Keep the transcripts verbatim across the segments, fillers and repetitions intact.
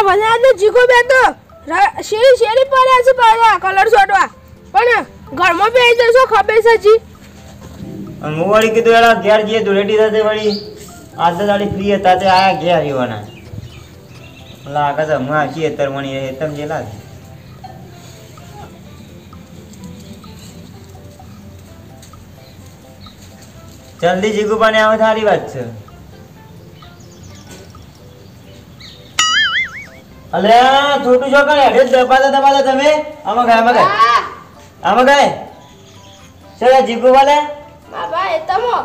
વના તો જીગો બે તો શેરી શેરી પડ્યા છે પાછા કલર છોડવા પણ ઘરમાં બે જશો ખબર છે જી અને હું વળી કીધું એલા ઘેર જઈએ ધૂળેટી સાથે વળી આજે દાડી ફ્રી હતા તે આયા ઘેર આવ્યાના લાગે છે હું આખી એતર મણી એતમ જેલા જલ્દી જીગુબાને આવે સારી વાત છે અલે છોટું છોકરા હેડે દબાતા દબાતા તમે આમાં ગાય આમાં ગાય આમાં ગાય ચલા જીગુબા લે બાબા એ તમો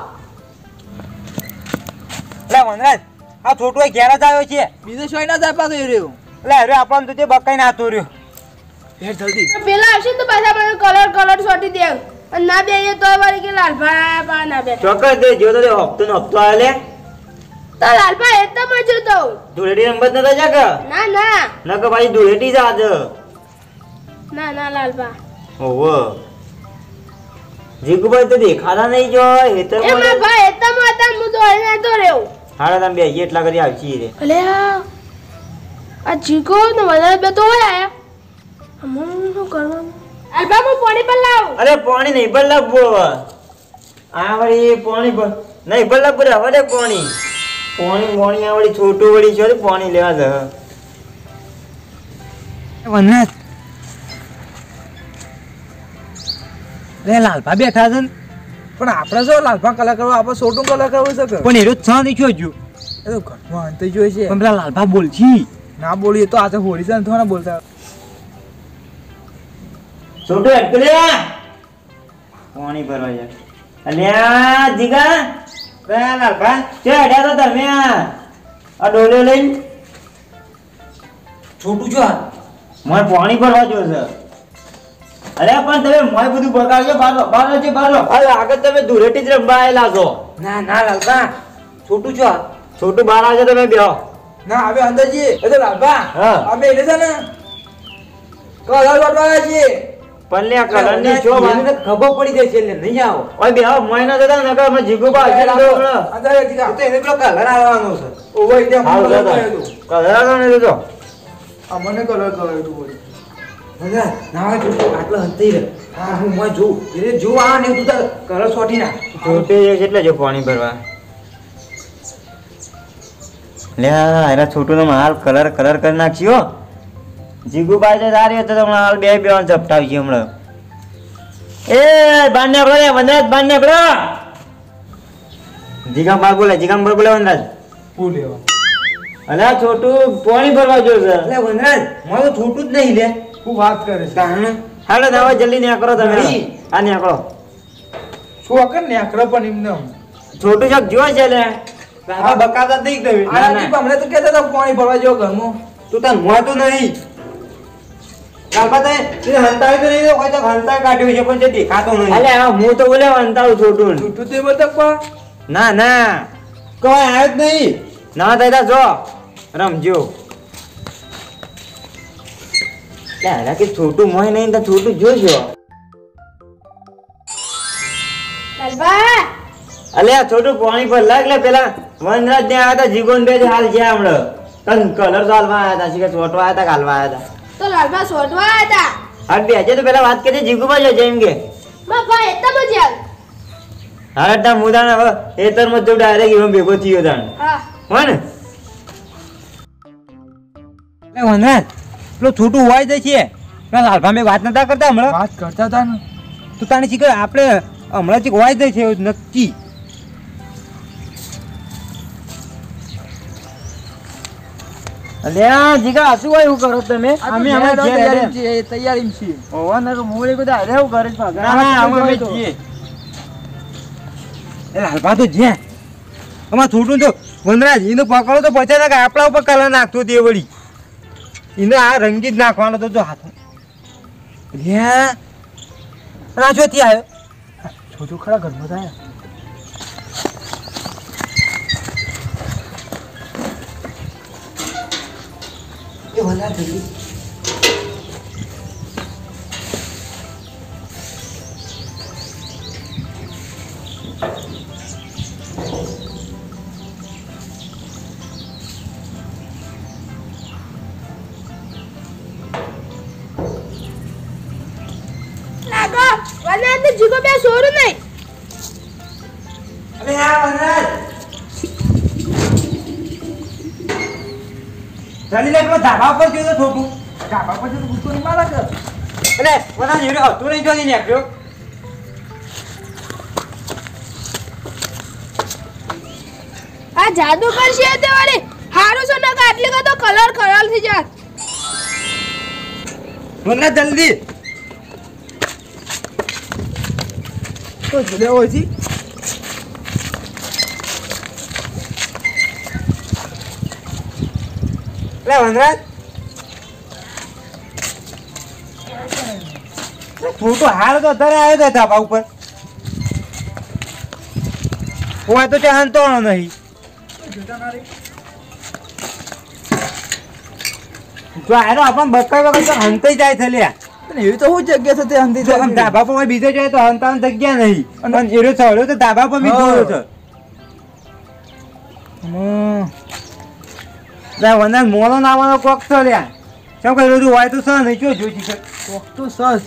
લે વનરાજ આ છોટું એ ઘેર જ આવ્યો છે બીજો શોય ના જાય પાછો રહ્યો લે અરે આપણને તો તે બકાઈ ના હતો રહ્યો હેડ જલ્દી પેલા આવશે તો પાછા મને કલર કલર છોટી દે અને ના બે એ તો વળી કે લાલભા પા ના બે ચોક્કસ દે જો તો હપ્તો નો હપ્તો આવે લે તો લાલભા એ તો મજો તો ધૂળેટી નંબર નતો જા કે ના ના ન કે ભાઈ ધૂળેટી જ આજ ના ના લાલભા ઓહો જીગુભાઈ તો દેખાતા નહીં જો હેતર એ માં ભાઈ એ તો માતા મુ તો અહીં ના તો રહ્યો હાડા તમે બે એટલા કરી આવશી રે અલે આ જીગો ને મને બે તો હોય આયા અમું શું કરવાનું અલ્બા હું પાણી પર લાવ અરે પાણી નહીં ભર લાવવો આ વળી પાણી ભર નહીં ભર લાવવું રે હવે પાણી પાણી પાણી આ વળી છોટું વળી છે પાણી લેવા દે વનરાજ રે લાલભા બેઠા છે ને પણ આપણે શું લાલભા કલર કરવો આપણે છોટું કલર કરવું છે કે પણ એરો છ નહીં જોજો એ તો ઘરમાં અંતે જોઈ છે પણ પેલા લાલભા બોલછી ના બોલીએ તો આજે હોળી છે ને થોડા બોલતા છોટું હેડ લે પાણી ભરવા જાય અલ્યા જીગા કયા લાલભા છે હેડ્યા તો તમે આ ડોલે લઈને છોટું જો મારે પાણી ભરવા જો છે અરે પણ તમે મોય બધું બગાડજો બારો બારો છે બારો અરે આગળ તમે ધૂળેટી જ રમવા આયેલા છો ના ના લાલભા છોટું જો છોટું બહાર આવજો તમે બેહો ના હવે અંદર જઈએ એ તો લાલભા હા. અમે એટલે છે ને કલર વાળવા છીએ પલ્લે આ કલર ની જો મને ખબર પડી જાય છે એટલે નહીં આવો ઓય બેહો મોય ના જતા નકર અમે જીગુ બા છે તો અંદર જીગા તો એને પેલો કલર આવવાનો છે ઓવો એટલે હાલ કલર જતા કર્યો તો કલર આવવાનો ને તો આ મને કલર કર્યો તો બોલ મને ના જો આટલો હંતી રે હા હું મોય જો એને જો આ ને તું તાર કલર છોટી ના છોટે એટલે જો પાણી ભરવા લે એરા છોટું નો હાલ કલર કલર કરી નાખ્યો જીગુ બાઈ તો સારી હતો તો હમણાં હાલ બે બે ઝપટાવી છે હમણાં એ બાર નીકળો રે વનરાજ બાર નીકળો જીગામ બાર બોલે જીગામ બાર બોલે વનરાજ ફૂલ લેવા અલે આ છોટું પાણી ભરવા જો છે એટલે વનરાજ મોય તો છોટું જ નહીં લે હું વાત કરે છે તાણ હાલો હવે જલ્દી નીકળો તમે આ નીકળો શું અકર ને આકરા પણ એમને છોટું જગ જો છે લે આ બકાતા નહીં તમે ના, ના. આનાથી હમણાં તો કહેતા હતા પાણી ભરવા જેવો ઘરમાં તું તને મોતું નહીં કાકા તે તે હંતાઈ તો નહીં હોય તો હંતાઈ કાઢ્યું છે પણ તે દેખાતો નહીં અલે આ હું તો બોલે હંતાવું છોટું છૂટું તે બધા પા ના ના કોઈ આવ્યો જ નહીં ના દાદા જો રમજો લે અરે કે છોટું મોય નહીં તો છોટું જોજો લાલભા અલે આ છોટું પાણી પર લાગ લે પેલા વનરાજ ને આવ્યા હતા જીગોન બે હાલ છે હમણાં તન કલર તો હાલવા આવ્યા હતા શીખે છોટવા આવ્યા હતા કાલવા આવ્યા હતા તો લાલભા શોધવા હતા હા બેજે તો પેલા વાત કરી જીગુબા જો જેમ કે માં ભાઈ એ તો મજા હારત ના મુદાન હવે એતર માં તો ડાયરેક્ટ એમ ભેગો થયો તાણ હા હો ને એ વનરાજ પેલો છોટું હોય જાય છે પેલા લાલભા મેં વાત નતા કરતા હમણાં વાત કરતા હતા ને તો તાણે શીખે આપણે હમણાં ચીક હોય જાય છે નક્કી અલ્યા જીગા શું હોય એવું કરો તમે અમે અમે તૈયારી છીએ તૈયારી છીએ ઓવા ના મોરે બધા અરે એવું કરે છે ના ના અમે અમે છીએ એ લાલભા તો જે અમાર છોટું તો વનરાજ એને પકડો તો પછી ના આપણા ઉપર કલર નાખતો તે વળી એને આ રંગી જ નાખવાનો તો જો હાથ લ્યા આ જો ત્યાં આવ્યો છોટું ખરા ઘરમાં થાય એ વનરાજ જલ્દી જલ્દી લે પેલો ધાબા પર ગયો તો છોટું ધાબા પર જતો ગુસ્સો નહીં મારા કર એટલે બધા જેડો હતો નહીં જોઈ નાખ્યો આ જાદુ કરશે તે વાળી હારું છે ને આટલી કા તો કલર ખરાબ થઈ જાત વનરાજ જલ્દી તો જલે હોય છે લે વનરાજ છોટો હાલ તો અત્યારે આવ્યો હતો ધાબા ઉપર હું તો ત્યાં હંતો નહીં જો આરો આપણ બક્કા વગર તો હંતાઈ જાય છે લ્યા એવી તો હું જગ્યા છે તે હંધી તો આમ ધાબા પર બીજો જાય તો હંતાવાની જગ્યા નહીં અને એરો ચડ્યો તો ધાબા પર બી જોયો છે વંદન મોનો નાવાનો કોક છે લ્યા શું કર્યું તું હોય તો સર નહીં જો જોઈ છે કોક તો સસ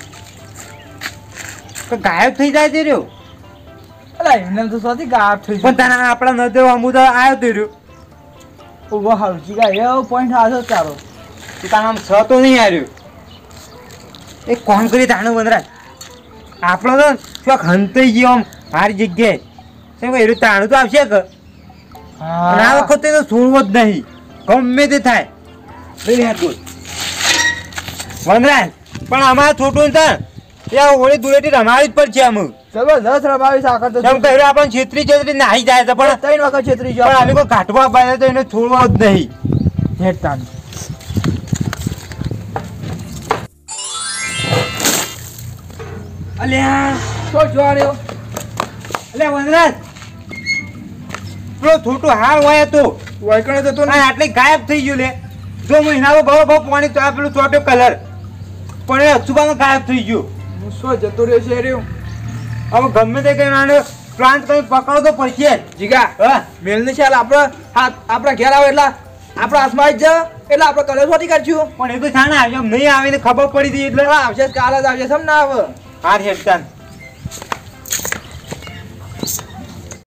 તો ગાયબ થઈ જાય તે રહ્યો અલા એમને તો સાથી ગાયબ થઈ પણ તને આપણા નજર અમુદ આવ્યો તે રહ્યો ઓ હારું જીગા એ પોઈન્ટ આજો તારો તું તારા આમ છ તો નહીં આવ્યો એક કોણ કરી તાણું વનરાજ આપણો તો ચોક હંતાઈ ગયો આમ હારી જગ્યાએ શું કહે એનું તાણું તો આવશે કે અને આ વખતે તો છોડવો જ નહીં ગમે તે થાય લઈ લે બોલ વનરાજ પણ અમારા છોટું છે ત્યાં હોળી ધૂળેટી રમાડી જ પડશે અમુક જબરદસ્ત રમાવીશ આખર તો એમ કહ્યું આપણને છેતરી છેતરી નાહી જાય છે પણ ત્રણ વખત છેતરી પણ અમે કોઈ કાઢવા પાડે તો એને છોડવો જ નહીં હેડ તાન અલ્યા તો જોવા રહ્યો અલ્યા વનરાજ પેલો છોટું હાર હોય તો વાયકણે જતો અને આટલી ગાયબ થઈ ગયું લે જો મહિનામાં બહુ બહુ પાણી તો આ પેલું ચોટ્યો કલર પણ એ અક્ષુબામાં ગાયબ થઈ ગયું હું શું જતો રહ્યો છે રહ્યો હવે ગમે તે કઈ આને પ્લાન્ટ કઈ પકડો તો પડશે જ. જીગા હા મેલને ચાલ આપણે હાથ આપણા ઘેર આવે એટલે આપણા હાથમાં આવી જા એટલે આપણે કલર છોટી કાઢશું પણ એ તો છાણા આવ્યો નહીં આવે ને ખબર પડી હતી એટલે આવશે કાલ જ આવશે સમ ના આવે હાર હેડતાન